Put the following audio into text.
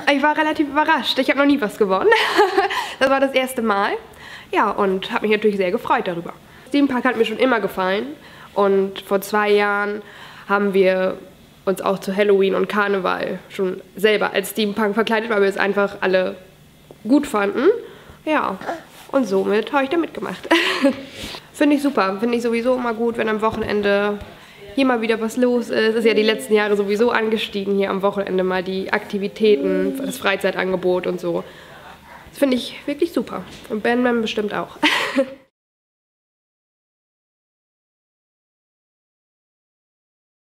Ich war relativ überrascht. Ich habe noch nie was gewonnen. Das war das erste Mal. Ja, und habe mich natürlich sehr gefreut darüber. Steampunk hat mir schon immer gefallen. Und vor 2 Jahren haben wir uns auch zu Halloween und Karneval schon selber als Steampunk verkleidet, weil wir es einfach alle gut fanden. Ja, und somit habe ich da mitgemacht. Finde ich super. Finde ich sowieso immer gut, wenn am Wochenende hier mal wieder was los ist. Ist ja die letzten Jahre sowieso angestiegen, hier am Wochenende mal die Aktivitäten, das Freizeitangebot und so. Das finde ich wirklich super. Und Ben bestimmt auch.